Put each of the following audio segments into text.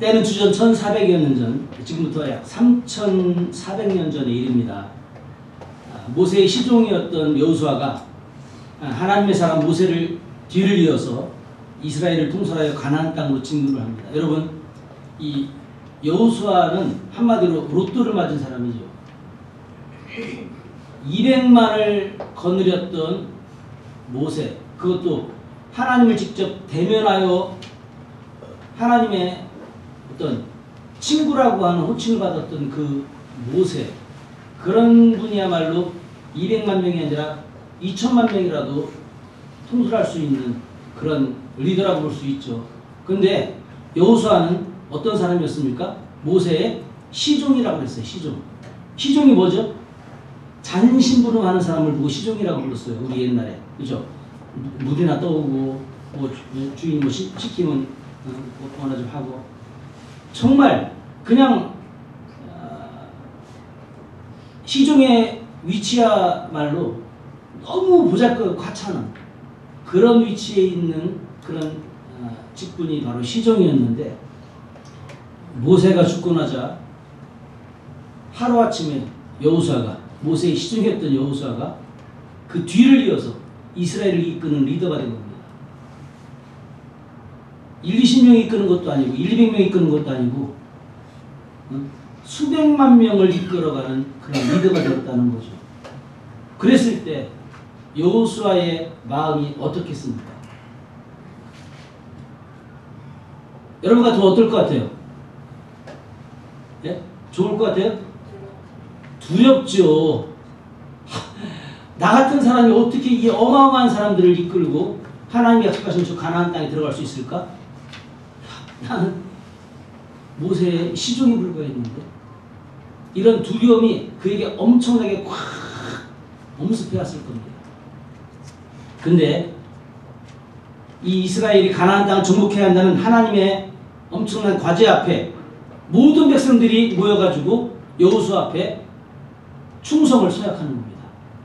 때는 주전 1400여 년 전, 지금부터 약 3400년 전의 일입니다. 모세의 시종이었던 여호수아가 하나님의 사람 모세를 뒤를 이어서 이스라엘을 통솔하여 가나안 땅으로 진군을 합니다. 여러분, 이 여호수아는 한마디로 로또를 맞은 사람이죠. 200만을 거느렸던 모세, 그것도 하나님을 직접 대면하여 하나님의 어떤 친구라고 하는 호칭을 받았던 그 모세, 그런 분이야말로 200만 명이 아니라 2천만 명이라도 통솔할 수 있는 그런 리더라고 볼 수 있죠. 그런데 여호수아는 어떤 사람이었습니까? 모세의 시종이라고 했어요. 시종이 뭐죠? 잔심부름하는 사람을 보고 시종이라고 불렀어요. 우리 옛날에. 그죠? 물이나 떠오고, 뭐 주인 뭐 시키면 뭐나 좀 하고. 정말 그냥 시종의 위치야말로 너무 보잘것 하찮은 그런 위치에 있는 그런 직분이 바로 시종이었는데, 모세가 죽고 나자 하루아침에 여호수아가, 모세의 시종이었던 여호수아가 그 뒤를 이어서 이스라엘을 이끄는 리더가 된 겁니다. 20명이 이끄는 것도 아니고 200명이 이끄는 것도 아니고 수백만 명을 이끌어가는 그런 리더가 되었다는 거죠. 그랬을 때 여호수아의 마음이 어떻겠습니까? 여러분 같으면 어떨 것 같아요? 예? 좋을 것 같아요? 두렵죠. 나 같은 사람이 어떻게 이 어마어마한 사람들을 이끌고 하나님이 약속하신 저 가나안 땅에 들어갈 수 있을까? 나는 모세의 시종이 불과했는데, 이런 두려움이 그에게 엄청나게 꽉 엄습해 왔을 겁니다. 근데 이 이스라엘이 가나안 땅을 정복해야 한다는 하나님의 엄청난 과제 앞에 모든 백성들이 모여가지고 여호수아 앞에 충성을 서약하는 겁니다.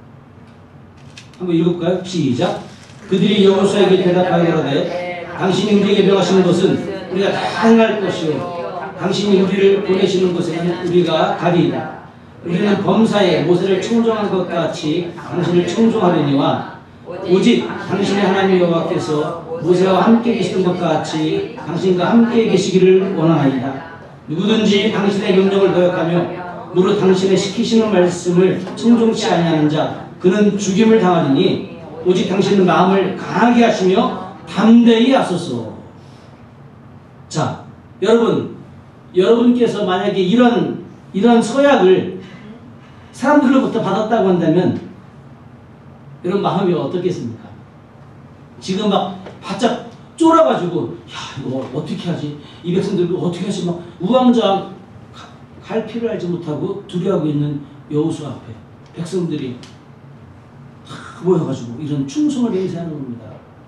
한번 읽어볼까요? 시작. 그들이 여호수아에게 대답하여 이르되 당신이 우리에게 명하시는 것은 우리가 다 행할 것이요 당신이 우리를 보내시는 곳에는 우리가 가리이다. 우리는 범사에 모세를 청종한 것 같이 당신을 청종하려니와 오직 당신의 하나님 여호와께서 모세와 함께 계시던 것 같이 당신과 함께 계시기를 원하나이다. 누구든지 당신의 명령을 거역하며 무릇 당신의 시키시는 말씀을 청종치 아니하는 자 그는 죽임을 당하리니 오직 당신은 마음을 강하게 하시며 담대히 하소서. 자, 여러분께서 만약에 이런 서약을 사람들로부터 받았다고 한다면 여러분 마음이 어떻겠습니까? 지금 막 바짝 쫄아가지고 야 이거 어떻게 하지? 이 백성들 어떻게 하지? 막 우왕좌왕 갈피를 알지 못하고 두려워하고 있는 여호수아 앞에 백성들이 다 모여가지고 이런 충성을 맹세하는 겁니다.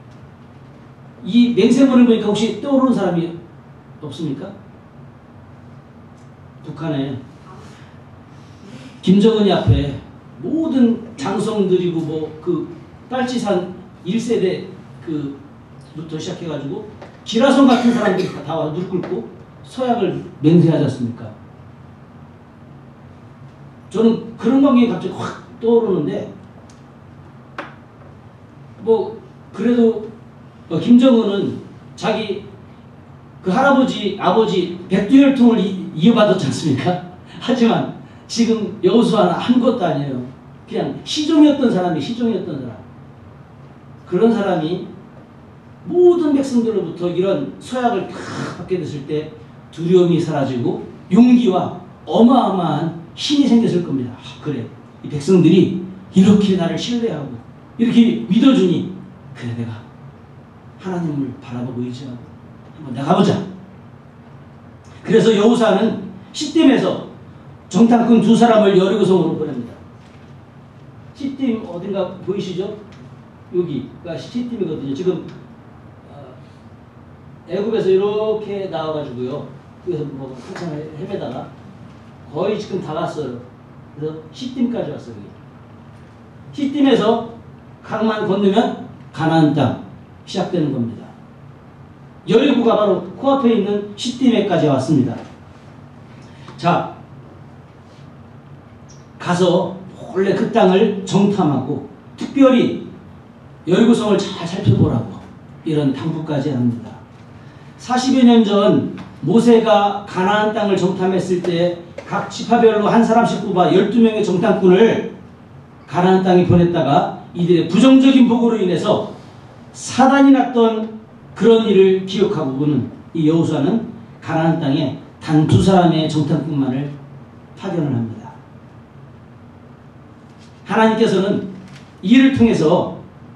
이 맹세문을 보니까 혹시 떠오르는 사람이 없습니까? 북한에 김정은이 앞에 모든 장성들이고 뭐 그 빨치산 1세대 그부터 시작해가지고 기라성 같은 사람들이 다 와서 무릎 꿇고 서약을 맹세하지 않습니까? 저는 그런 관계가 갑자기 확 떠오르는데, 뭐 그래도 김정은은 자기 그 할아버지 아버지 백두혈통을 이어받았지 않습니까? 하지만 지금 여호수아는 아무것도 아니에요. 그냥 시종이었던 사람이 시종이었던 사람. 그런 사람이 모든 백성들로부터 이런 서약을 다 받게 됐을 때 두려움이 사라지고 용기와 어마어마한 힘이 생겼을 겁니다. 아, 그래, 이 백성들이 이렇게 나를 신뢰하고 이렇게 믿어주니 그래 내가 하나님을 바라보고 의지하고 한번 나가보자. 그래서 여호수아는 시딤에서 정탐꾼 2사람을 여리고성으로 보냅니다. 시딤 어딘가 보이시죠? 여기가 시딤이거든요. 지금 애굽에서 이렇게 나와가지고요. 그래서 뭐 한참 헤매다가 거의 지금 다 왔어요. 그래서 시딤까지 왔어요. 시딤에서 강만 건너면 가나안 땅 시작되는 겁니다. 여리고가 바로 코앞에 있는 시띠맥까지 왔습니다. 자, 가서 원래 그 땅을 정탐하고 특별히 여리고성을 잘 살펴보라고 이런 당부까지 합니다. 40여 년 전 모세가 가나안 땅을 정탐했을 때 각 지파별로 한 사람씩 뽑아 12명의 정탐꾼을 가나안 땅에 보냈다가 이들의 부정적인 보고로 인해서 사단이 났던 그런 일을 기억하고 보는 이 여호수아는 가나안 땅에 단 2사람의 정탐꾼만을 파견을 합니다. 하나님께서는 이를 통해서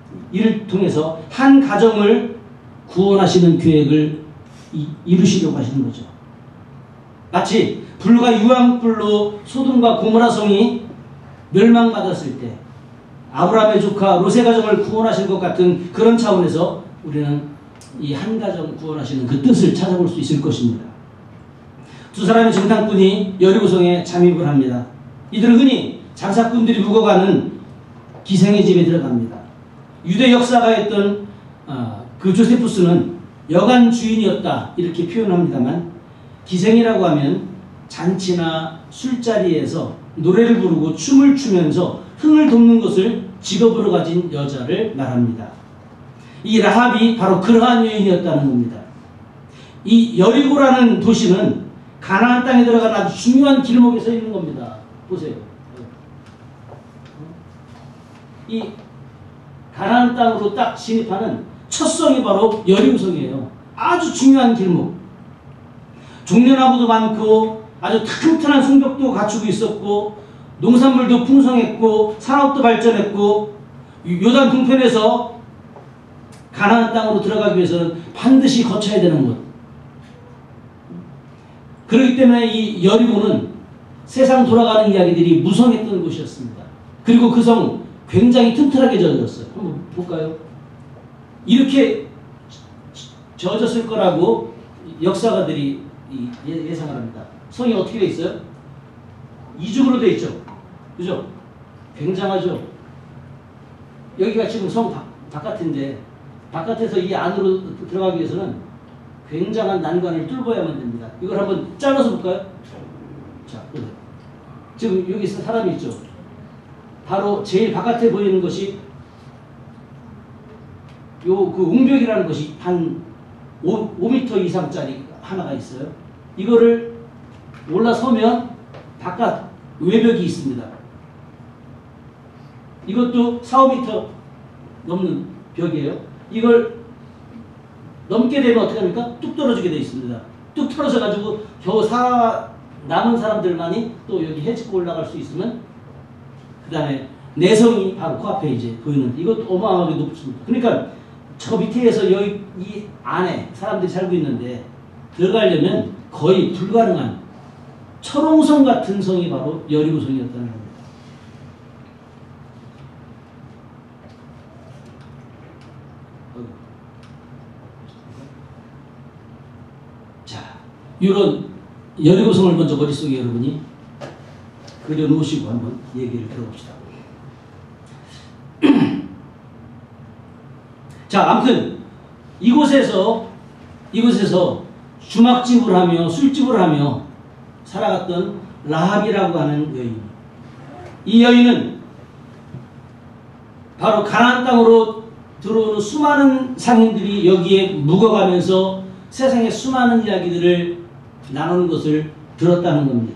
한 가정을 구원하시는 계획을 이루시려고 하시는 거죠. 마치 불과 유황불로 소돔과 고모라 성이 멸망받았을 때 아브라함의 조카 롯의 가정을 구원하실 것 같은 그런 차원에서 우리는 이 한 가정 구원하시는 그 뜻을 찾아볼 수 있을 것입니다. 2사람의 정탐꾼이 여리고성에 잠입을 합니다. 이들은 흔히 장사꾼들이 묵어가는 기생의 집에 들어갑니다. 유대 역사가였던 그 조세푸스는 여관 주인이었다 이렇게 표현합니다만, 기생이라고 하면 잔치나 술자리에서 노래를 부르고 춤을 추면서 흥을 돋는 것을 직업으로 가진 여자를 말합니다. 이 라합이 바로 그러한 여인이었다는 겁니다. 이 여리고라는 도시는 가나안 땅에 들어간 아주 중요한 길목에 서 있는 겁니다. 보세요. 이 가나안 땅으로 딱 진입하는 첫 성이 바로 여리고성이에요. 아주 중요한 길목. 종려나무도 많고 아주 튼튼한 성벽도 갖추고 있었고 농산물도 풍성했고 산업도 발전했고 요단 동편에서 가나안 땅으로 들어가기 위해서는 반드시 거쳐야 되는 곳. 그렇기 때문에 이 여리고는 세상 돌아가는 이야기들이 무성했던 곳이었습니다. 그리고 그 성 굉장히 튼튼하게 지어졌어요. 한번 볼까요? 이렇게 지어졌을 거라고 역사가들이 예상을 합니다. 성이 어떻게 되어 있어요? 이중으로 되어 있죠. 그죠? 굉장하죠. 여기가 지금 성 바깥인데 바깥에서 이 안으로 들어가기 위해서는 굉장한 난관을 뚫어야만 됩니다. 이걸 한번 잘라서 볼까요? 자, 보세요. 지금 여기 사람이 있죠. 바로 제일 바깥에 보이는 것이 그 웅벽이라는 것이 한 5m 이상짜리 하나가 있어요. 이거를 올라서면 바깥 외벽이 있습니다. 이것도 4-5m 넘는 벽이에요. 이걸 넘게 되면 어떻게 합니까? 뚝 떨어지게 되어 있습니다. 뚝 떨어져 가지고 겨우 남은 사람들만이 또 여기 해집고 올라갈 수 있으면, 그 다음에 내성이 바로 코앞에 이제 보이는, 이것도 어마어마하게 높습니다. 그러니까 저 밑에서 여기 이 안에 사람들이 살고 있는데 들어가려면 거의 불가능한 철옹성 같은 성이 바로 여리고성이었다는 겁니다. 자, 이런 여리고성을 먼저 머릿속에 여러분이 그려놓으시고 한번 얘기를 들어봅시다. 자, 아무튼 이곳에서 주막집을 하며 술집을 하며 살아갔던 라합이라고 하는 여인. 이 여인은 바로 가나안 땅으로 들어오는 수많은 상인들이 여기에 묵어가면서 세상의 수많은 이야기들을 나누는 것을 들었다는 겁니다.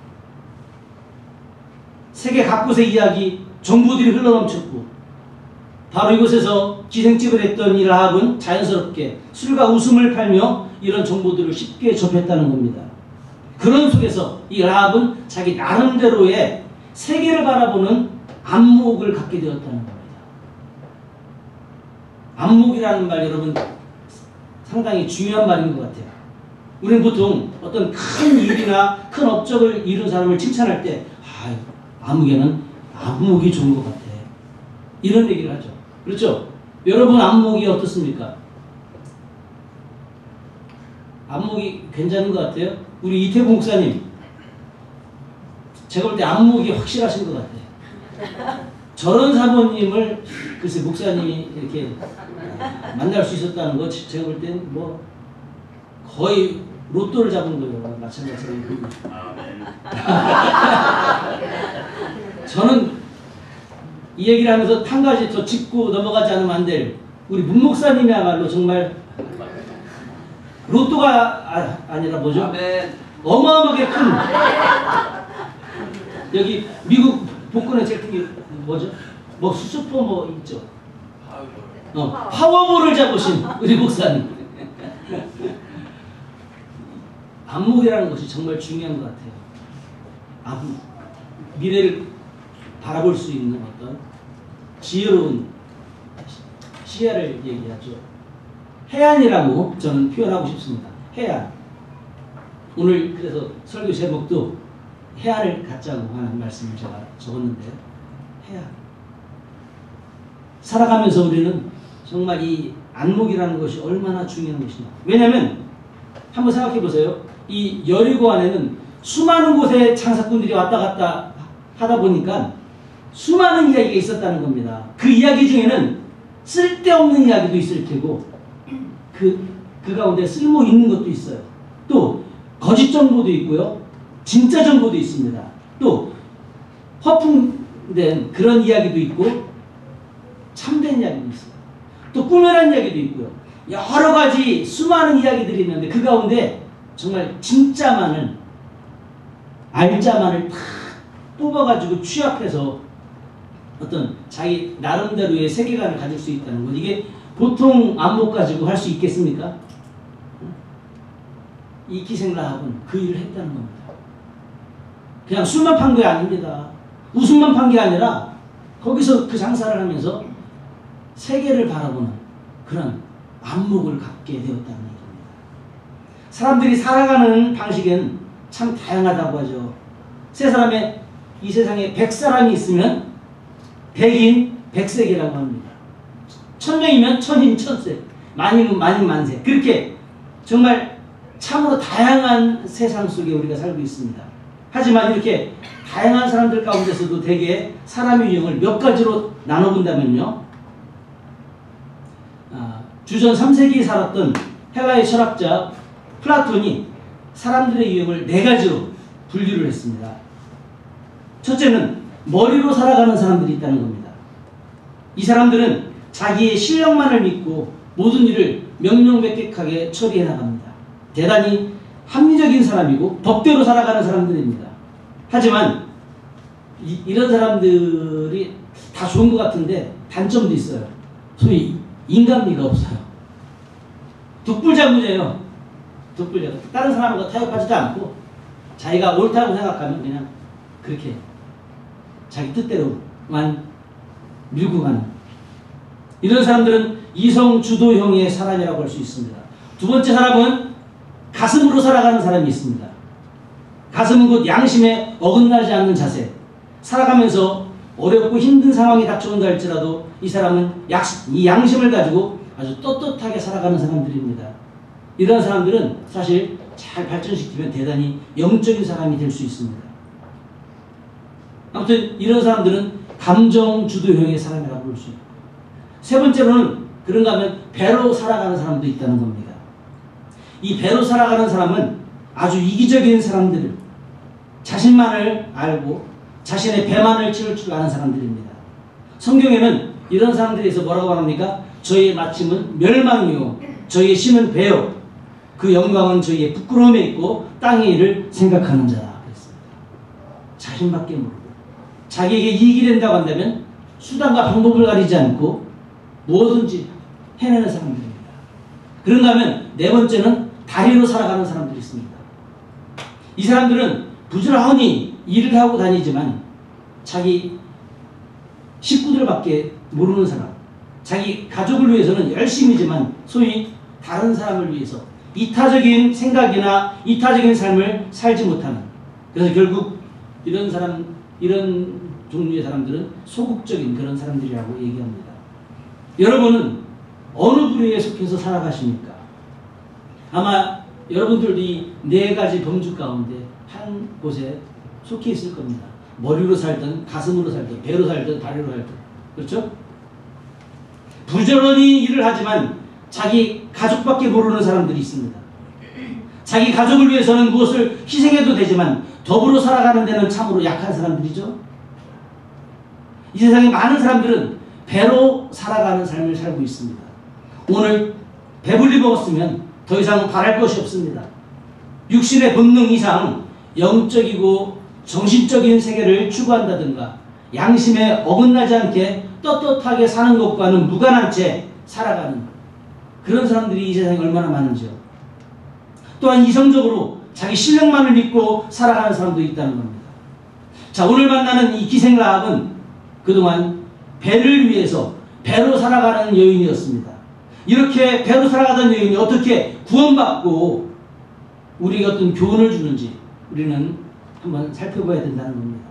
세계 각곳의 이야기, 정보들이 흘러넘쳤고, 바로 이곳에서 기생집을 했던 이 라합은 자연스럽게 술과 웃음을 팔며 이런 정보들을 쉽게 접했다는 겁니다. 그런 속에서 이 라합은 자기 나름대로의 세계를 바라보는 안목을 갖게 되었다는 겁니다. 안목이라는 말, 여러분 상당히 중요한 말인 것 같아요. 우리는 보통 어떤 큰 일이나 큰 업적을 이룬 사람을 칭찬할 때 아무개는 안목이 좋은 것 같아, 이런 얘기를 하죠. 그렇죠? 여러분 안목이 어떻습니까? 안목이 괜찮은 것 같아요? 우리 이태봉 목사님, 제가 볼 때 안목이 확실하신 것 같아요. 저런 사모님을 글쎄 목사님이 이렇게 만날 수 있었다는 거 제가 볼 때는 뭐 거의 로또를 잡은 거예요. 마찬가지로 보고 싶어요. 저는 이 얘기를 하면서 한 가지 더 짚고 넘어가지 않으면 안 될 우리 문 목사님이야말로 정말 로또가 아니라 뭐죠? 어마어마하게 큰 여기 미국 복권의 제품이 뭐죠? 뭐 슈퍼 뭐 있죠? 파워볼을 잡으신 우리 목사님. 안목이라는 것이 정말 중요한 것 같아요. 미래를 바라볼 수 있는 어떤 지혜로운 시야를 얘기하죠. 해안이라고 저는 표현하고 싶습니다. 해안. 오늘 그래서 설교 제목도 해안을 갖자고 하는 말씀을 제가 적었는데요. 해안. 살아가면서 우리는 정말 이 안목이라는 것이 얼마나 중요한 것이냐. 왜냐하면 한번 생각해 보세요. 이 여리고 안에는 수많은 곳에 장사꾼들이 왔다 갔다 하다 보니까 수많은 이야기가 있었다는 겁니다. 그 이야기 중에는 쓸데없는 이야기도 있을 테고 그 가운데 쓸모 있는 것도 있어요. 또 거짓 정보도 있고요. 진짜 정보도 있습니다. 또 허풍된 그런 이야기도 있고 참된 이야기도 있어요. 또 꾸며낸 이야기도 있고요. 여러 가지 수많은 이야기들이 있는데 그 가운데 정말 진짜만을 알짜만을 다 뽑아가지고 취합해서 어떤 자기 나름대로의 세계관을 가질 수 있다는 것. 이게 보통 안목 가지고 할 수 있겠습니까? 이 기생라합은 그 일을 했다는 겁니다. 그냥 술만 판 게 아닙니다. 웃음만 판 게 아니라 거기서 그 장사를 하면서 세계를 바라보는 그런 안목을 갖게 되었다는 얘기입니다. 사람들이 살아가는 방식은 참 다양하다고 하죠. 이 세상에 100사람이 있으면 100인 100세계라고 합니다. 1000명이면 1000인 1000세, 만이면 만인 만세. 그렇게 정말 참으로 다양한 세상 속에 우리가 살고 있습니다. 하지만 이렇게 다양한 사람들 가운데서도 대개 사람의 유형을 몇 가지로 나눠본다면요. 주전 3세기에 살았던 헬라의 철학자 플라톤이 사람들의 유형을 4가지로 분류를 했습니다. 첫째는 머리로 살아가는 사람들이 있다는 겁니다. 이 사람들은 자기의 실력만을 믿고 모든 일을 명명백백하게 처리해 나갑니다. 대단히 합리적인 사람이고 법대로 살아가는 사람들입니다. 하지만 이런 사람들이 다 좋은 것 같은데 단점도 있어요. 소위 인간미가 없어요. 독불자구제예요. 독불자구. 다른 사람과 타협하지도 않고 자기가 옳다고 생각하면 그냥 그렇게 자기 뜻대로만 밀고 가는 이런 사람들은 이성주도형의 사람이라고 할 수 있습니다. 두 번째 사람은 가슴으로 살아가는 사람이 있습니다. 가슴은 곧 양심에 어긋나지 않는 자세. 살아가면서 어렵고 힘든 상황이 닥쳐온다 할지라도 이 사람은 이 양심을 가지고 아주 떳떳하게 살아가는 사람들입니다. 이런 사람들은 사실 잘 발전시키면 대단히 영적인 사람이 될 수 있습니다. 아무튼 이런 사람들은 감정주도형의 사람이라고 볼 수 있고, 세 번째로는 그런가 하면 배로 살아가는 사람도 있다는 겁니다. 이 배로 살아가는 사람은 아주 이기적인 사람들을 자신만을 알고 자신의 배만을 채울 줄 아는 사람들입니다. 성경에는 이런 사람들에 대해서 뭐라고 말합니까? 저희의 마침은 멸망이요 저희의 신은 배요 그 영광은 저희의 부끄러움에 있고 땅의 일을 생각하는 자라 그랬습니다. 자신밖에 모르고 자기에게 이익이 된다고 한다면 수단과 방법을 가리지 않고 뭐든지 해내는 사람들입니다. 그런가 하면 네 번째는 다리로 살아가는 사람들이 있습니다. 이 사람들은 부지런히 일을 하고 다니지만 자기 식구들밖에 모르는 사람, 자기 가족을 위해서는 열심히지만 소위 다른 사람을 위해서 이타적인 생각이나 이타적인 삶을 살지 못하는, 그래서 결국 이런 종류의 사람들은 소극적인 그런 사람들이라고 얘기합니다. 여러분은 어느 부류에 속해서 살아가십니까? 아마 여러분들도 이 4가지 범주 가운데 한 곳에 속해 있을 겁니다. 머리로 살든 가슴으로 살든 배로 살든 다리로 살든, 그렇죠? 부지런히 일을 하지만 자기 가족밖에 모르는 사람들이 있습니다. 자기 가족을 위해서는 무엇을 희생해도 되지만 더불어 살아가는 데는 참으로 약한 사람들이죠. 이 세상에 많은 사람들은 배로 살아가는 삶을 살고 있습니다. 오늘 배불리 먹었으면 더 이상 바랄 것이 없습니다. 육신의 본능 이상 영적이고 정신적인 세계를 추구한다든가 양심에 어긋나지 않게 떳떳하게 사는 것과는 무관한 채 살아가는 그런 사람들이 이 세상에 얼마나 많은지요. 또한 이성적으로 자기 실력만을 믿고 살아가는 사람도 있다는 겁니다. 자, 오늘 만나는 이 기생 라합은 그동안 배를 위해서 배로 살아가는 여인이었습니다. 이렇게 배로 살아가던 여인이 어떻게 구원받고 우리에게 어떤 교훈을 주는지 우리는 한번 살펴봐야 된다는 겁니다.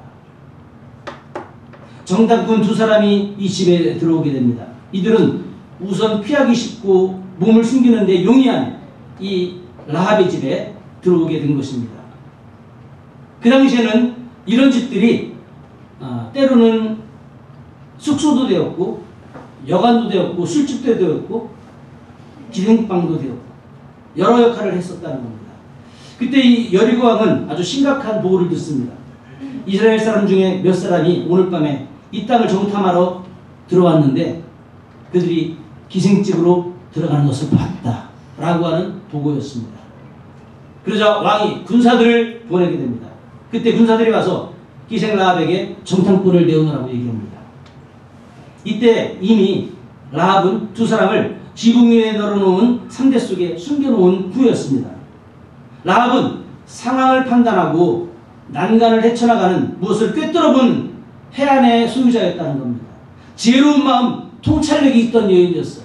정탐꾼 두 사람이 이 집에 들어오게 됩니다. 이들은 우선 피하기 쉽고 몸을 숨기는 데 용이한 이 라합의 집에 들어오게 된 것입니다. 그 당시에는 이런 집들이 때로는 숙소도 되었고 여관도 되었고 술집도 되었고 기생방도 되었고 여러 역할을 했었다는 겁니다. 그때 이 여리고 왕은 아주 심각한 보호를 듣습니다. 이스라엘 사람 중에 몇 사람이 오늘 밤에 이 땅을 정탐하러 들어왔는데 그들이 기생집으로 들어가는 것을 봤다 라고 하는 보고였습니다. 그러자 왕이 군사들을 보내게 됩니다. 그때 군사들이 와서 기생 라합에게 정탐꾼을 내어놓으라고 얘기합니다. 이때 이미 라합은 두 사람을 지붕 위에 널어놓은 상대 속에 숨겨놓은 후였습니다. 라합은 상황을 판단하고 난간을 헤쳐나가는 무엇을 꿰뚫어본 해안의 소유자였다는 겁니다. 지혜로운 마음, 통찰력이 있던 여인이었어요.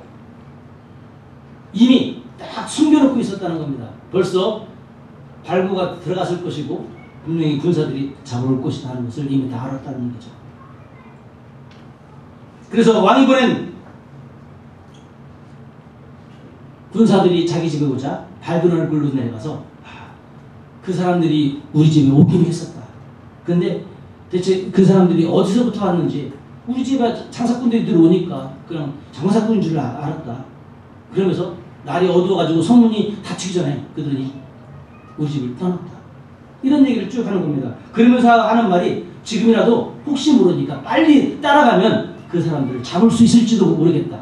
이미 딱 숨겨놓고 있었다는 겁니다. 벌써 발구가 들어갔을 것이고 분명히 군사들이 잡아올 것이다 하는 것을 이미 다 알았다는 얘기죠. 그래서 왕이 보낸 군사들이 자기 집에 오자 밝은 얼굴로 내려가서 그 사람들이 우리 집에 오긴 했었다. 그런데 대체 그 사람들이 어디서부터 왔는지 우리 집에 장사꾼들이 들어오니까 그냥 장사꾼인 줄 알았다. 그러면서 날이 어두워가지고 성문이 닫히기 전에 그들이 우리 집을 떠났다. 이런 얘기를 쭉 하는 겁니다. 그러면서 하는 말이 지금이라도 혹시 모르니까 빨리 따라가면 그 사람들을 잡을 수 있을지도 모르겠다.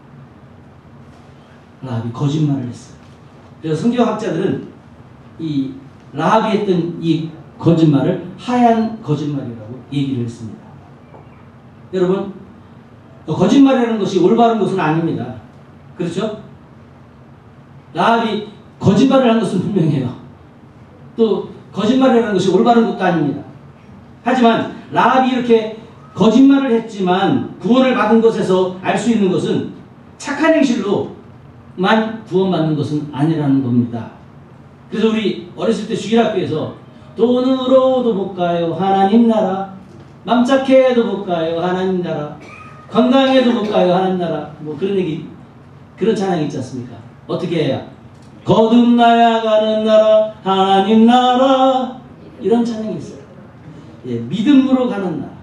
라합이 거짓말을 했어요. 그래서 성경학자들은 이 라합이 했던 이 거짓말을 하얀 거짓말이라고 얘기를 했습니다. 여러분, 거짓말이라는 것이 올바른 것은 아닙니다. 그렇죠? 라합이 거짓말을 한 것은 분명해요. 또 거짓말이라는 것이 올바른 것도 아닙니다. 하지만 라합이 이렇게 거짓말을 했지만 구원을 받은 것에서 알 수 있는 것은 착한 행실로만 구원받는 것은 아니라는 겁니다. 그래서 우리 어렸을 때 주일학교에서 돈으로도 못 가요 하나님 나라, 맘짝해도 못 가요 하나님 나라, 건강해도 못 가요 하나님 나라, 뭐 그런 얘기, 그런 찬양이 있지 않습니까? 어떻게 해야? 거듭나야 가는 나라 하나님 나라, 이런 찬양이 있어요. 예, 믿음으로 가는 나라.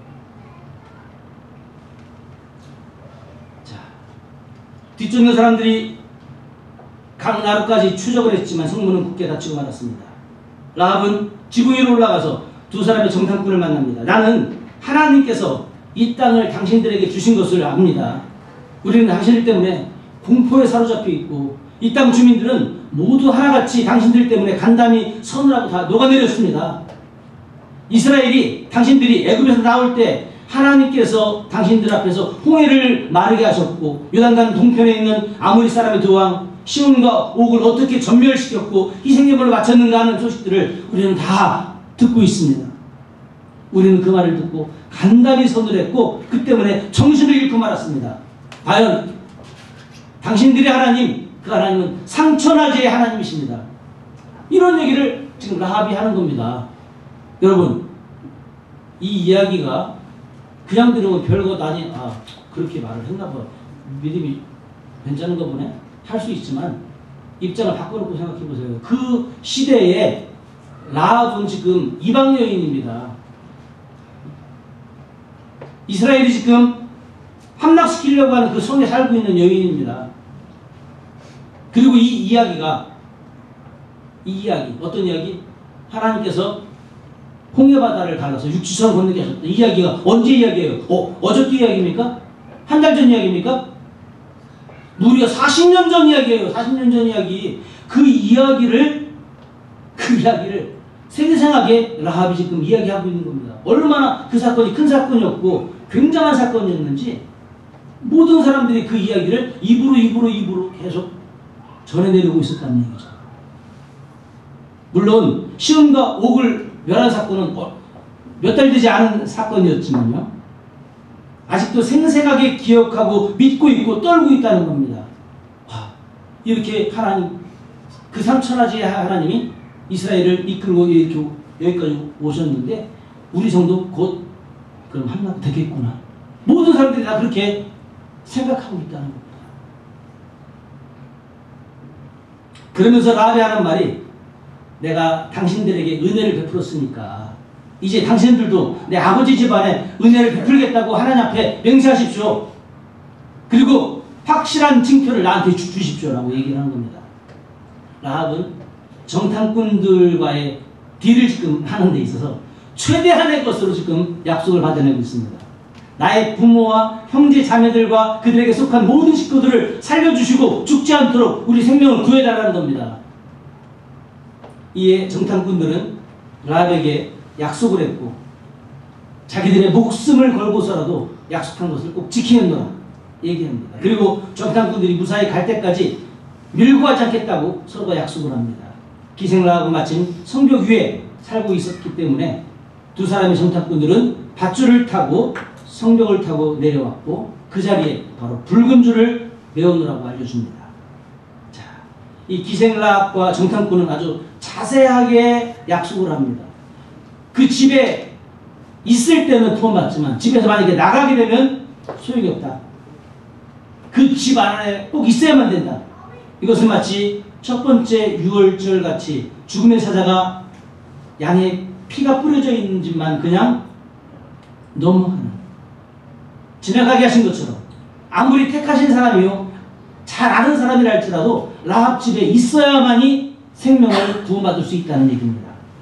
자, 뒤쫓는 사람들이 각 나루까지 추적을 했지만 성문은 굳게 닫히고 말았습니다. 라합은 지붕 위로 올라가서 두 사람의 정탐꾼을 만납니다. 나는 하나님께서 이 땅을 당신들에게 주신 것을 압니다. 우리는 당신들 때문에 공포에 사로잡혀 있고 이 땅 주민들은 모두 하나같이 당신들 때문에 간담이 서늘하고 다 녹아내렸습니다. 이스라엘이 당신들이 애굽에서 나올 때 하나님께서 당신들 앞에서 홍해를 마르게 하셨고 요단강 동편에 있는 아모리 사람의 두 왕 시온과 옥을 어떻게 전멸시켰고 희생제물로 바쳤는가 하는 소식들을 우리는 다 듣고 있습니다. 우리는 그 말을 듣고 간담이 서늘했고 그 때문에 정신을 잃고 말았습니다. 과연 당신들의 하나님, 그 하나님은 상천하제의 하나님이십니다. 이런 얘기를 지금 라합이 하는 겁니다. 여러분, 이 이야기가 그냥 들으면 별것 아니, 그렇게 말을 했나 봐, 믿음이 괜찮은가 보네 할 수 있지만 입장을 바꿔놓고 생각해보세요. 그 시대에 라합은 지금 이방 여인입니다. 이스라엘이 지금 함락시키려고 하는 그 성에 살고 있는 여인입니다. 그리고 이 이야기가 이 이야기, 어떤 이야기? 하나님께서 홍해바다를 갈라서 육지선 건너게 하셨다. 이 이야기가 언제 이야기예요? 어저께 이야기입니까? 한 달 전 이야기입니까? 무려 40년 전 이야기예요. 40년 전 이야기. 그 이야기를 생생하게 라합이 지금 이야기하고 있는 겁니다. 얼마나 그 사건이 큰 사건이었고 굉장한 사건이었는지 모든 사람들이 그 이야기를 입으로 계속 전해내리고 있었다는 얘기죠. 물론 시온과 옥을 멸한 사건은 몇 달 되지 않은 사건이었지만요. 아직도 생생하게 기억하고 믿고 있고 떨고 있다는 겁니다. 와, 이렇게 하나님, 그 삼천하지의 하나님이 이스라엘을 이끌고 이렇게 여기까지 오셨는데 우리 정도 곧 그럼 한나도 되겠구나. 모든 사람들이 다 그렇게 생각하고 있다는 겁니다. 그러면서 라합이 하는 말이 내가 당신들에게 은혜를 베풀었으니까 이제 당신들도 내 아버지 집안에 은혜를 베풀겠다고 하나님 앞에 맹세하십시오. 그리고 확실한 징표를 나한테 주십시오라고 얘기를 하는 겁니다. 라합은 정탐꾼들과의 딜을 지금 하는 데 있어서 최대한의 것으로 지금 약속을 받아내고 있습니다. 나의 부모와 형제 자매들과 그들에게 속한 모든 식구들을 살려주시고 죽지 않도록 우리 생명을 구해달라는 겁니다. 이에 정탐꾼들은 라합에게 약속을 했고 자기들의 목숨을 걸고서라도 약속한 것을 꼭 지키는구나 얘기합니다. 그리고 정탐꾼들이 무사히 갈 때까지 밀고 가지 않겠다고 서로가 약속을 합니다. 기생라합은 마침 성벽 위에 살고 있었기 때문에 두 사람의 정탐꾼들은 밧줄을 타고 성벽을 타고 내려왔고 그 자리에 바로 붉은 줄을 메우느라고 알려줍니다. 자, 이 기생라합과 정탐꾼은 아주 자세하게 약속을 합니다. 그 집에 있을 때는 도움받지만 집에서 만약에 나가게 되면 소용이 없다. 그 집 안에 꼭 있어야만 된다. 이것은 마치 첫 번째 유월절 같이 죽음의 사자가 양의 피가 뿌려져 있는 집만 그냥 넘어가는, 지나가게 하신 것처럼 아무리 택하신 사람이요 잘 아는 사람이라 할지라도 라합 집에 있어야만이 생명을 구원받을 수 있다는 얘기입니다.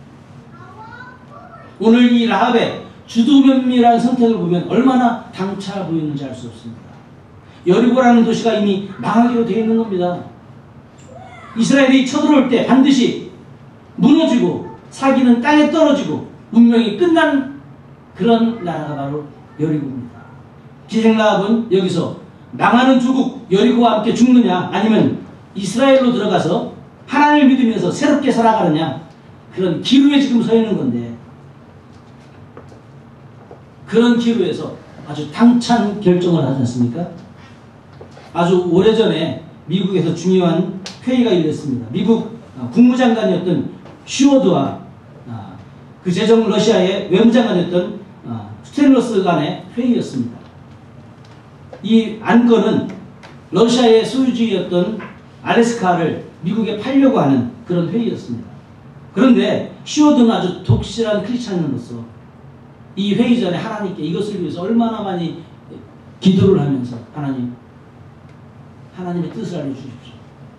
오늘 이 라합의 주두면밀한 선택을 보면 얼마나 당차 보이는지 알 수 없습니다. 여리고라는 도시가 이미 망하기로 되어 있는 겁니다. 이스라엘이 쳐들어올 때 반드시 무너지고 사기는 땅에 떨어지고 운명이 끝난 그런 나라가 바로 여리고입니다. 기생라합은 여기서 망하는 조국 여리고와 함께 죽느냐 아니면 이스라엘로 들어가서 하나님을 믿으면서 새롭게 살아가느냐 그런 기로에 지금 서 있는 건데 그런 기로에서 아주 당찬 결정을 하지 않습니까? 아주 오래전에 미국에서 중요한 회의가 열렸습니다. 미국 국무장관이었던 슈워드와 그 제정 러시아의 외무장관이었던 스탠러스 간의 회의였습니다. 이 안건은 러시아의 소유주의였던 알래스카를 미국에 팔려고 하는 그런 회의였습니다. 그런데 슈워드는 아주 독실한 크리스찬으로서 이 회의 전에 하나님께 이것을 위해서 얼마나 많이 기도를 하면서 하나님의 뜻을 알려주십시오.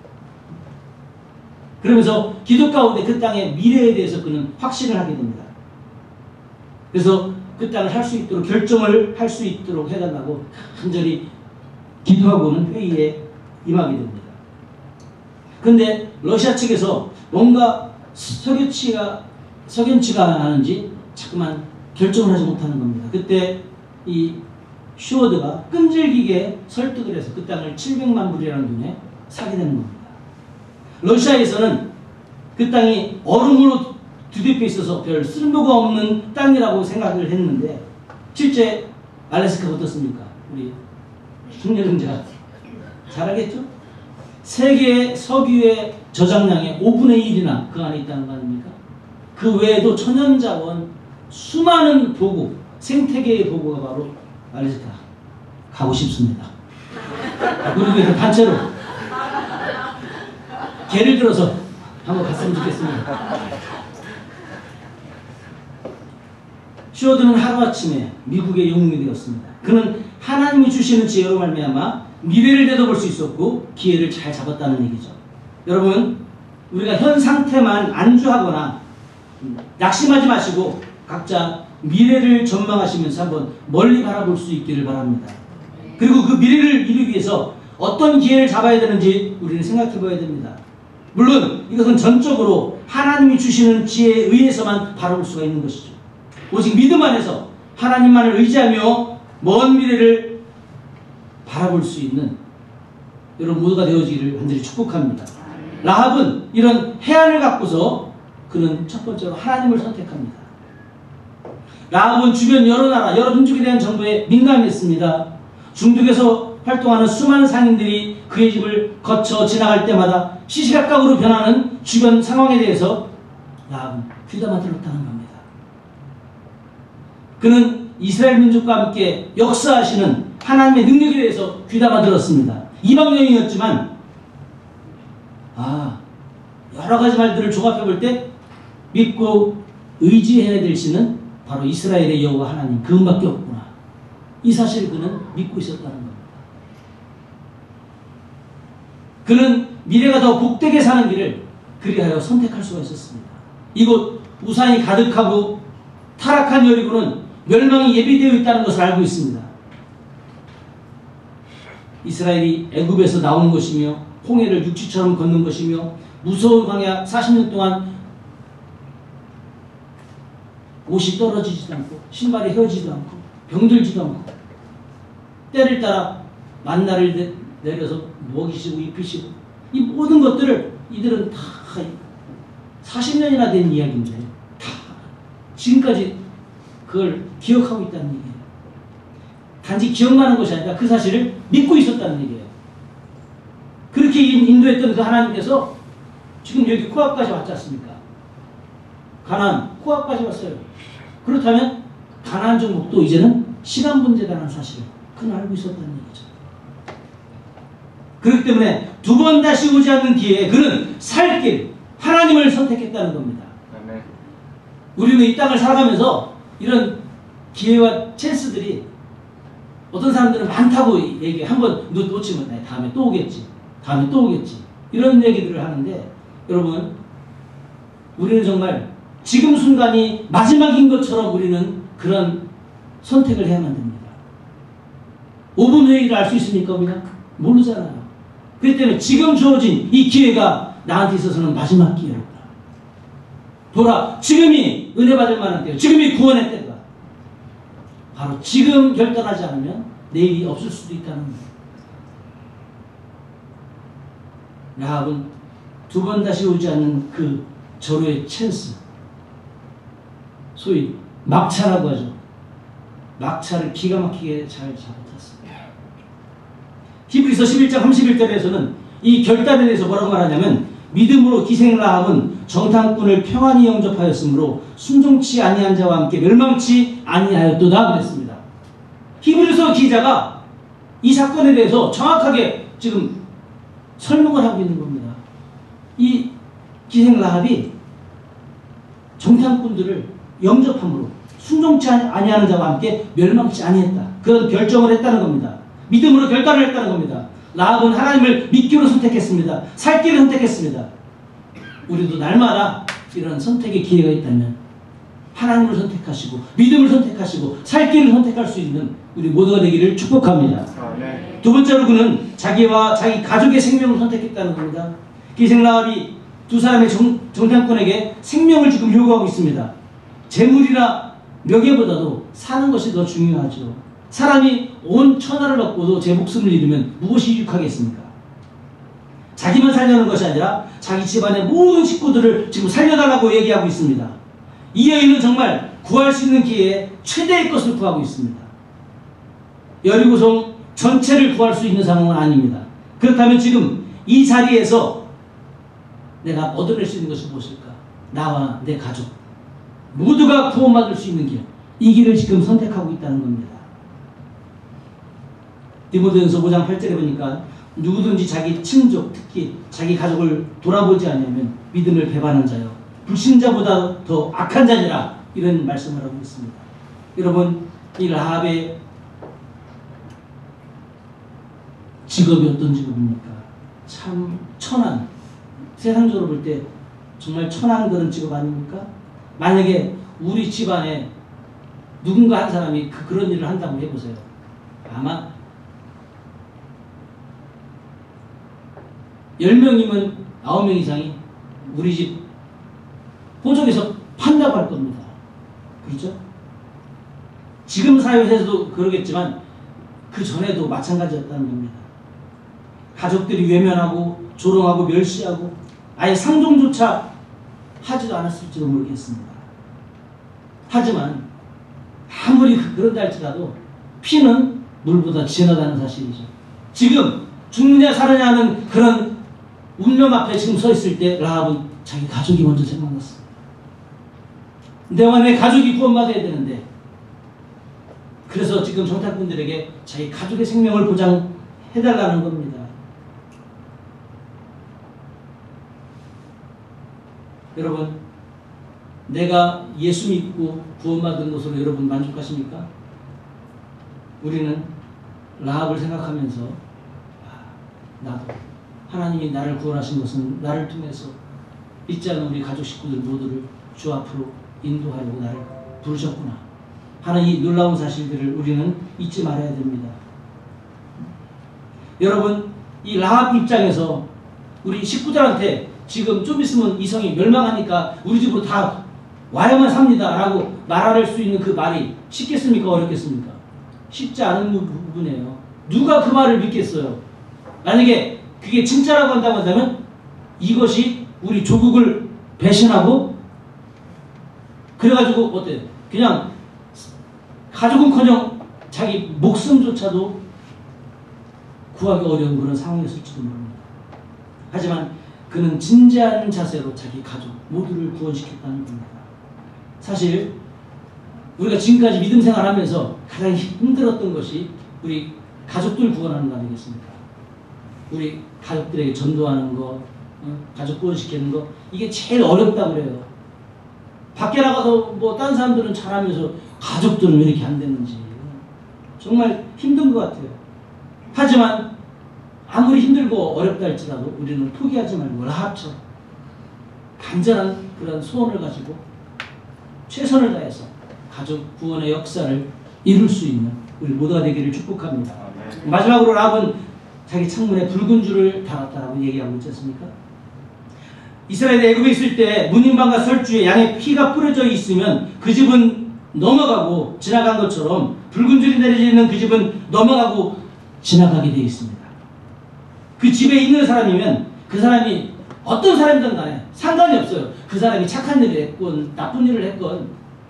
그러면서 기도 가운데 그 땅의 미래에 대해서 그는 확신을 하게 됩니다. 그래서 그 땅을 살 수 있도록 결정을 할 수 있도록 해달라고 간절히 기도하고는 회의에 임하게 됩니다. 그런데 러시아 측에서 뭔가 석연치가 않은지 자꾸만 결정을 하지 못하는 겁니다. 그때 이 슈워드가 끈질기게 설득을 해서 그 땅을 700만 불이라는 돈에 사게 되는 겁니다. 러시아에서는 그 땅이 얼음으로 뒤덮여 있어서 별 쓸모가 없는 땅이라고 생각을 했는데 실제 알래스카가 어떻습니까? 우리 총리정제가 잘 알겠죠? 세계 석유의 저장량의 5분의 1이나 그 안에 있다는 거 아닙니까? 그 외에도 천연자원 수많은 보고 생태계의 보고가 바로 알래스카 가고 싶습니다. 그리고 단체로 예를 들어서 한번 갔으면 좋겠습니다. 슈워드는 하루아침에 미국의 영웅이 되었습니다. 그는 하나님이 주시는 지혜로 말미암아 미래를 내다볼 수 있었고 기회를 잘 잡았다는 얘기죠. 여러분 우리가 현 상태만 안주하거나 낙심하지 마시고 각자 미래를 전망하시면서 한번 멀리 바라볼 수 있기를 바랍니다. 그리고 그 미래를 이루기 위해서 어떤 기회를 잡아야 되는지 우리는 생각해 봐야 됩니다. 물론 이것은 전적으로 하나님이 주시는 지혜에 의해서만 바라볼 수가 있는 것이죠. 오직 믿음 안에서 하나님만을 의지하며 먼 미래를 바라볼 수 있는 여러분 모두가 되어지기를 간절히 축복합니다. 라합은 이런 해안을 갖고서 그는 첫 번째로 하나님을 선택합니다. 라합은 주변 여러 나라, 여러 민족에 대한 정보에 민감했습니다. 중동에서 활동하는 수많은 상인들이 그의 집을 거쳐 지나갈 때마다 시시각각으로 변하는 주변 상황에 대해서 라합은 귀담아 들었다는 겁니다. 그는 이스라엘 민족과 함께 역사하시는 하나님의 능력에 대해서 귀담아 들었습니다. 이방여인이었지만 여러 가지 말들을 종합해 볼 때 믿고 의지해야 될 신은 바로 이스라엘의 여호와 하나님 그분밖에 없구나. 이 사실을 그는 믿고 있었다는 겁니다. 그는 미래가 더 복되게 사는 길을 그리하여 선택할 수가 있었습니다. 이곳 우상이 가득하고 타락한 여리고는 멸망이 예비되어 있다는 것을 알고 있습니다. 이스라엘이 애굽에서 나오는 것이며 홍해를 육지처럼 걷는 것이며 무서운 광야 40년 동안 옷이 떨어지지도 않고 신발이 헤어지지도 않고 병들지도 않고 때를 따라 만나를 내려서 먹이시고 입히시고 이 모든 것들을 이들은 다 40년이나 된 이야기인데 다 지금까지 그걸 기억하고 있다는 얘기예요. 단지 기억만 한 것이 아니라 그 사실을 믿고 있었다는 얘기예요. 그렇게 인도했던 그 하나님께서 지금 여기 코앞까지 왔지 않습니까? 가나안 코앞까지 왔어요. 그렇다면 가나안 정복도 이제는 시간 문제다라는 사실을 그는 알고 있었다는 얘기죠. 그렇기 때문에 두 번 다시 오지 않는 기회에 그는 살 길 하나님을 선택했다는 겁니다. 네. 우리는 이 땅을 살아가면서 이런 기회와 찬스들이 어떤 사람들은 많다고 얘기해. 한번 놓치면 다음에 또 오겠지. 다음에 또 오겠지. 이런 얘기들을 하는데 여러분 우리는 정말 지금 순간이 마지막인 것처럼 우리는 그런 선택을 해야만 됩니다. 5분 후에 일을 알 수 있습니까? 우리가? 모르잖아요. 그렇기 때문에 지금 주어진 이 기회가 나한테 있어서는 마지막 기회로구나. 지금이 은혜 받을 만한 때요. 지금이 구원의 때다. 바로 지금 결단하지 않으면 내일이 없을 수도 있다는 거예요. 라합은 두 번 다시 오지 않는 그 절호의 찬스, 소위 막차라고 하죠. 막차를 기가 막히게 잘 잡아탔습니다. 히브리서 11장 31절에서는 이 결단에 대해서 뭐라고 말하냐면 믿음으로 기생 라합은 정탐꾼을 평안히 영접하였으므로 순종치 아니한 자와 함께 멸망치 아니하였도다 그랬습니다. 히브리서 기자가 이 사건에 대해서 정확하게 지금 설명을 하고 있는 겁니다. 이 기생 라합이 정탐꾼들을 영접함으로 순종치 아니하는 자와 함께 멸망치 아니했다. 그런 결정을 했다는 겁니다. 믿음으로 결단을 했다는 겁니다. 라합은 하나님을 믿기로 선택했습니다. 살 길을 선택했습니다. 우리도 날마다 이런 선택의 기회가 있다면 하나님을 선택하시고 믿음을 선택하시고 살 길을 선택할 수 있는 우리 모두가 되기를 축복합니다. 네. 두 번째로 그는 자기와 자기 가족의 생명을 선택했다는 겁니다. 기생 라합이 두 사람의 정탐꾼에게 생명을 지금 요구하고 있습니다. 재물이나 명예보다도 사는 것이 더 중요하죠. 사람이 온 천하를 얻고도 제 목숨을 잃으면 무엇이 유익하겠습니까? 자기만 살려는 것이 아니라 자기 집안의 모든 식구들을 지금 살려달라고 얘기하고 있습니다. 이 여인은 정말 구할 수 있는 기회에 최대의 것을 구하고 있습니다. 여리고성 전체를 구할 수 있는 상황은 아닙니다. 그렇다면 지금 이 자리에서 내가 얻어낼 수 있는 것이 무엇일까? 나와 내 가족 모두가 구원받을 수 있는 길, 이 길을 지금 선택하고 있다는 겁니다. 디모데전서 5장 8절에 보니까 누구든지 자기 친족, 특히 자기 가족을 돌아보지 않으면 믿음을 배반한 자요 불신자보다 더 악한 자니라, 이런 말씀을 하고 있습니다. 여러분, 이 라합의 직업이 어떤 직업입니까? 참 천한, 세상적으로 볼 때 정말 천한 그런 직업 아닙니까? 만약에 우리 집안에 누군가 한 사람이 그런 일을 한다고 해보세요. 아마 10명이면 9명 이상이 우리 집 호적에서 판다고 할 겁니다. 그렇죠? 지금 사회에서도 그러겠지만 그 전에도 마찬가지였다는 겁니다. 가족들이 외면하고 조롱하고 멸시하고 아예 상종조차 하지도 않았을지도 모르겠습니다. 하지만 아무리 그런다 할지라도 피는 물보다 진하다는 사실이죠. 지금 죽느냐 사느냐 하는 그런 운명 앞에 지금 서 있을 때 라합은 자기 가족이 먼저 생각났습니다. 내와 내 가족이 구원받아야 되는데, 그래서 지금 정탐꾼들에게 자기 가족의 생명을 보장해달라는 겁니다. 여러분, 내가 예수 믿고 구원받은 것으로 여러분 만족하십니까? 우리는 라합을 생각하면서 나도 하나님이 나를 구원하신 것은 나를 통해서 믿지 않는 우리 가족 식구들 모두를 주 앞으로 인도하려고 나를 부르셨구나 하는 이 놀라운 사실들을 우리는 잊지 말아야 됩니다. 여러분, 이 라합 입장에서 우리 식구들한테 지금 좀 있으면 이 성이 멸망하니까 우리 집으로 다 와야만 삽니다 라고 말할 수 있는 그 말이 쉽겠습니까? 어렵겠습니까? 쉽지 않은 부분이에요. 누가 그 말을 믿겠어요? 만약에 그게 진짜라고 한다면 이것이 우리 조국을 배신하고 그래가지고 어때요? 그냥 가족은커녕 자기 목숨조차도 구하기 어려운 그런 상황이었을지도 모릅니다. 하지만 그는 진지한 자세로 자기 가족 모두를 구원시켰다는 겁니다. 사실 우리가 지금까지 믿음 생활하면서 가장 힘들었던 것이 우리 가족들 구원하는 거 아니겠습니까? 우리 가족들에게 전도하는 거, 가족 구원시키는 거, 이게 제일 어렵다고 그래요. 밖에 나가서 뭐 다른 사람들은 잘하면서 가족들은 왜 이렇게 안 되는지 정말 힘든 것 같아요. 하지만 아무리 힘들고 어렵다 할지라도 우리는 포기하지 말고 라합처럼 간절한 그런 소원을 가지고 최선을 다해서 가족 구원의 역사를 이룰 수 있는 우리 모두가 되기를 축복합니다. 마지막으로 라합은 자기 창문에 붉은 줄을 달았다라고 얘기하고 있지 않습니까? 이스라엘이 애굽에 있을 때 문인방과 설주에 양의 피가 뿌려져 있으면 그 집은 넘어가고 지나간 것처럼 붉은 줄이 내려져 있는 그 집은 넘어가고 지나가게 되어 있습니다. 그 집에 있는 사람이면 그 사람이 어떤 사람이든 간에 상관이 없어요. 그 사람이 착한 일을 했건 나쁜 일을 했건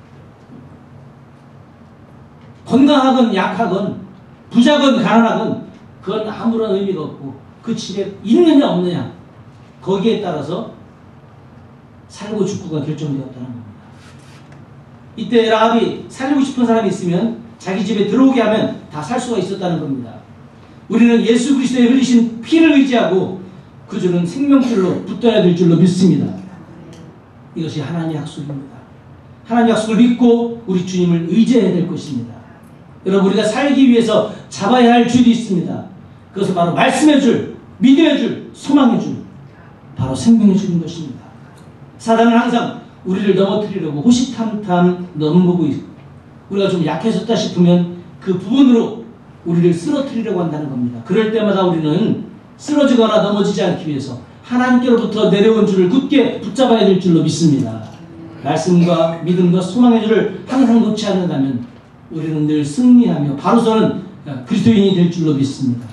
건강하건 약하건 부자건 가난하건 그건 아무런 의미가 없고 그 집에 있느냐 없느냐 거기에 따라서 살고 죽고가 결정되었다는 겁니다. 이때 라합이 살리고 싶은 사람이 있으면 자기 집에 들어오게 하면 다 살 수가 있었다는 겁니다. 우리는 예수 그리스도의 흘리신 피를 의지하고 그 줄은 생명줄로 붙어야 될 줄로 믿습니다. 이것이 하나님의 약속입니다. 하나님의 약속을 믿고 우리 주님을 의지해야 될 것입니다. 여러분, 우리가 살기 위해서 잡아야 할 줄이 있습니다. 그것은 바로 말씀의 줄, 믿음의 줄, 소망의 줄, 바로 생명의 줄인 것입니다. 사단은 항상 우리를 넘어뜨리려고 호시탐탐 넘보고 있고 우리가 좀 약해졌다 싶으면 그 부분으로 우리를 쓰러뜨리려고 한다는 겁니다. 그럴 때마다 우리는 쓰러지거나 넘어지지 않기 위해서 하나님께로부터 내려온 줄을 굳게 붙잡아야 될 줄로 믿습니다. 말씀과 믿음과 소망의 줄을 항상 놓지 않는다면 우리는 늘 승리하며 바로서는 그리스도인이 될 줄로 믿습니다.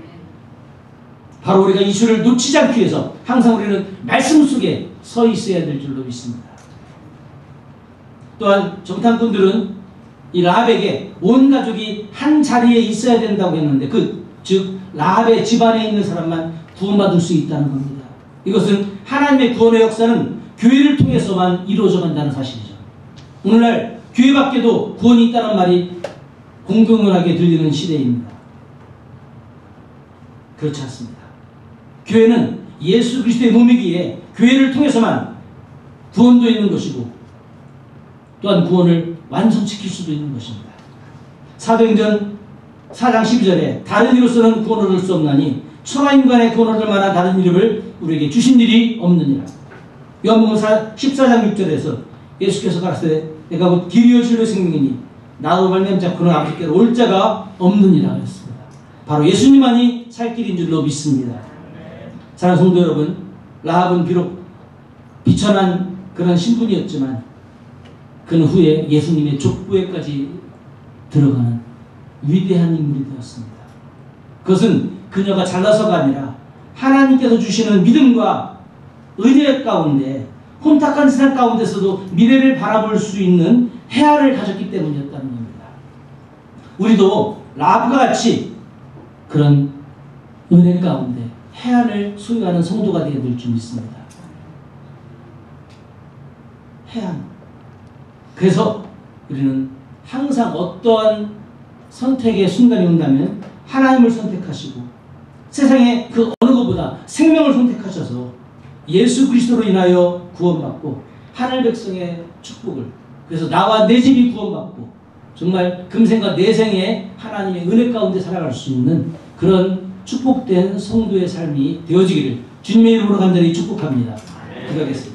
바로 우리가 이 줄을 놓치지 않기 위해서 항상 우리는 말씀 속에 서 있어야 될 줄로 믿습니다. 또한 정탐꾼들은 이 라합에게 온 가족이 한 자리에 있어야 된다고 했는데 즉 라합의 집안에 있는 사람만 구원받을 수 있다는 겁니다. 이것은 하나님의 구원의 역사는 교회를 통해서만 이루어져 간다는 사실이죠. 오늘날 교회 밖에도 구원이 있다는 말이 공공연하게 들리는 시대입니다. 그렇지 않습니다. 교회는 예수 그리스도의 몸이기에 교회를 통해서만 구원도 있는 것이고 또한 구원을 완성시킬 수도 있는 것입니다. 사도행전 4장 12절에 다른 이로서는 구원을 얻을 수 없나니 천하인간의 돈 얻을 만한 다른 이름을 우리에게 주신 일이 없느니라. 요한복음 14장 6절에서 예수께서 가라사대 내가 곧 길이요 진리요 생명이니 나로 말미암지 않고는 아버지께로 올 자가 없느니라 그랬습니다. 바로 예수님만이 살 길인 줄로 믿습니다. 사랑하는 성도 여러분, 라합은 비록 비천한 그런 신분이었지만 그는 후에 예수님의 족보에까지 들어가는 위대한 인물이 되었습니다. 그것은 그녀가 잘나서가 아니라 하나님께서 주시는 믿음과 은혜 가운데 혼탁한 세상 가운데서도 미래를 바라볼 수 있는 헤아를 가졌기 때문이었다는 겁니다. 우리도 라합과 같이 그런 은혜 가운데 헤아를 소유하는 성도가 되어야 될 줄 믿습니다. 해안. 그래서 우리는 항상 어떠한 선택의 순간이 온다면 하나님을 선택하시고 세상의 그 어느 것보다 생명을 선택하셔서 예수 그리스도로 인하여 구원받고 하늘 백성의 축복을, 그래서 나와 내 집이 구원받고 정말 금생과 내생에 하나님의 은혜 가운데 살아갈 수 있는 그런 축복된 성도의 삶이 되어지기를 주님의 이름으로 간절히 축복합니다. 기도하겠습니다.